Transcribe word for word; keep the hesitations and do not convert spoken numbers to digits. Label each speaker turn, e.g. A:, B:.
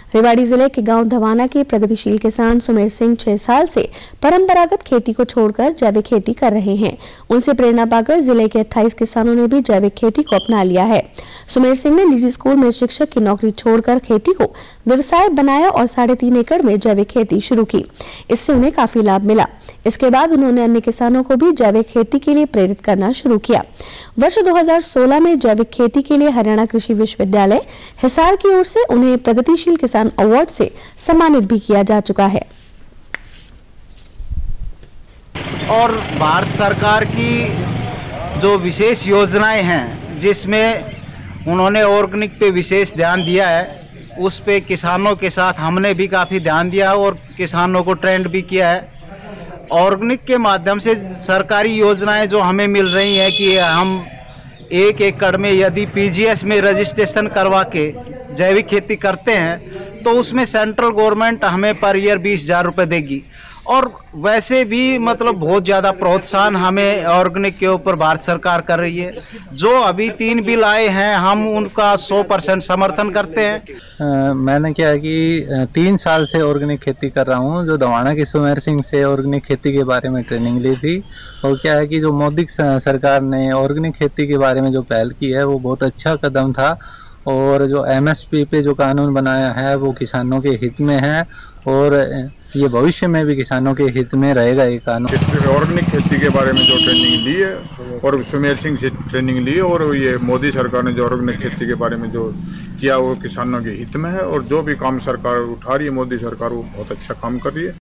A: रेवाड़ी जिले के गांव धवाना के प्रगतिशील किसान सुमेर सिंह छह साल से परंपरागत खेती को छोड़कर जैविक खेती कर रहे हैं। उनसे प्रेरणा पाकर जिले के अट्ठाईस किसानों ने भी जैविक खेती को अपना लिया है। सुमेर सिंह ने निजी स्कूल में शिक्षक की नौकरी छोड़कर खेती को व्यवसाय बनाया और साढ़े तीन एकड़ में जैविक खेती शुरू की। इससे उन्हें काफी लाभ मिला। इसके बाद उन्होंने अन्य किसानों को भी जैविक खेती के लिए प्रेरित करना शुरू किया। वर्ष दो हज़ार सोलह में जैविक खेती के लिए हरियाणा कृषि विश्वविद्यालय हिसार की ओर से उन्हें प्रगतिशील किसान अवार्ड से सम्मानित भी किया जा चुका है।
B: और भारत सरकार की जो विशेष योजनाएं हैं जिसमें उन्होंने ऑर्गेनिक पे विशेष ध्यान दिया है, उस पे किसानों के साथ हमने भी काफ़ी ध्यान दिया और किसानों को ट्रेंड भी किया है। ऑर्गेनिक के माध्यम से सरकारी योजनाएं जो हमें मिल रही हैं कि हम एक एकड़ में यदि पीजीएस में रजिस्ट्रेशन करवा के जैविक खेती करते हैं तो उसमें सेंट्रल गवर्नमेंट हमें पर ईयर बीस हज़ार रुपये देगी। और वैसे भी मतलब बहुत ज़्यादा प्रोत्साहन हमें ऑर्गेनिक के ऊपर भारत सरकार कर रही है। जो अभी तीन बिल आए हैं हम उनका सौ परसेंट समर्थन करते हैं।
C: आ, मैंने क्या है कि तीन साल से ऑर्गेनिक खेती कर रहा हूँ। जो धवाना के सुमेर सिंह से ऑर्गेनिक खेती के बारे में ट्रेनिंग ली थी। और क्या है कि जो मोदी सरकार ने ऑर्गेनिक खेती के बारे में जो पहल की है वो बहुत अच्छा कदम था। और जो एमएसपी पे जो कानून बनाया है वो किसानों के हित में है और ये भविष्य में भी किसानों के हित में रहेगा ये कानून।
D: ऑर्गेनिक खेती के बारे में जो ट्रेनिंग ली है और सुमेर सिंह से ट्रेनिंग ली है और ये मोदी सरकार ने जो ऑर्गेनिक खेती के बारे में जो किया वो किसानों के हित में है। और जो भी काम सरकार उठा रही है मोदी सरकार वो बहुत अच्छा काम कर रही है।